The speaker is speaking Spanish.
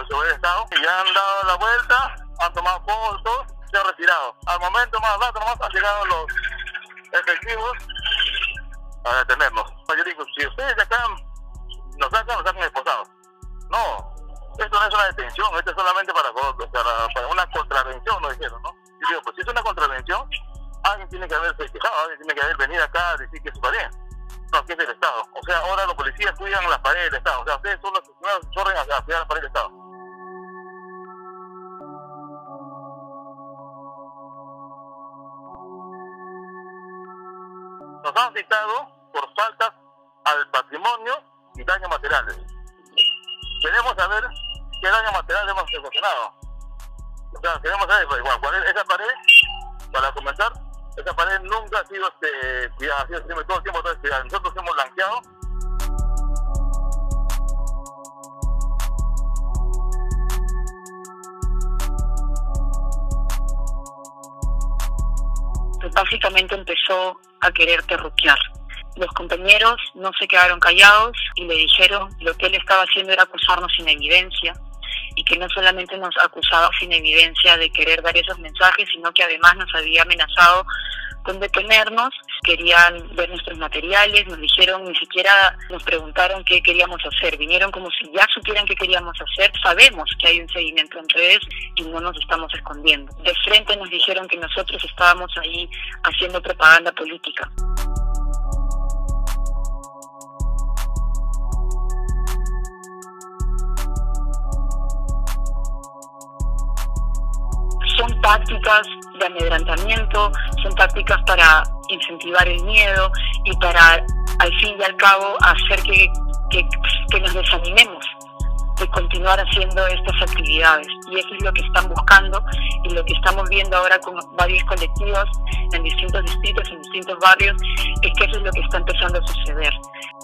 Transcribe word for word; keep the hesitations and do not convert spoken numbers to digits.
de Seguridad del Estado y ya han dado la vuelta, han tomado fotos, se han retirado. Al momento más rato nomás han llegado los efectivos a detenernos. Yo digo, si ustedes de acá nos sacan, nos sacan esposados. No, esto no es una detención, esto es solamente para, para, para una contravención, nos dijeron, ¿no? Yo digo, pues si es una contravención, alguien tiene que haberse quejado, alguien tiene que haber venido acá a decir que es su pared. No, que es del Estado. O sea, ahora los policías cuidan las paredes del Estado. O sea, ustedes son los que corren a cuidar las paredes del Estado. Nos han citado por faltas al patrimonio y daños materiales. Queremos saber qué daños materiales hemos ocasionado. O sea, queremos saber, igual, cuál es esa pared, para comenzar. Esa pared nunca ha sido este, cuidada, ha sido todo el tiempo todo cuidada. Nosotros hemos blanqueado. Pues básicamente empezó a querer terruquear. Los compañeros no se quedaron callados y le dijeron lo que él estaba haciendo era acusarnos sin evidencia, y que no solamente nos acusaba sin evidencia de querer dar esos mensajes, sino que además nos había amenazado con detenernos. Querían ver nuestros materiales, nos dijeron, ni siquiera nos preguntaron qué queríamos hacer, vinieron como si ya supieran qué queríamos hacer. Sabemos que hay un seguimiento en redes y no nos estamos escondiendo. De frente nos dijeron que nosotros estábamos ahí haciendo propaganda política. Son tácticas de amedrentamiento, son tácticas para incentivar el miedo y para, al fin y al cabo, hacer que, que, que nos desanimemos de continuar haciendo estas actividades. Y eso es lo que están buscando y lo que estamos viendo ahora con varios colectivos en distintos distritos, en distintos barrios, es que eso es lo que está empezando a suceder.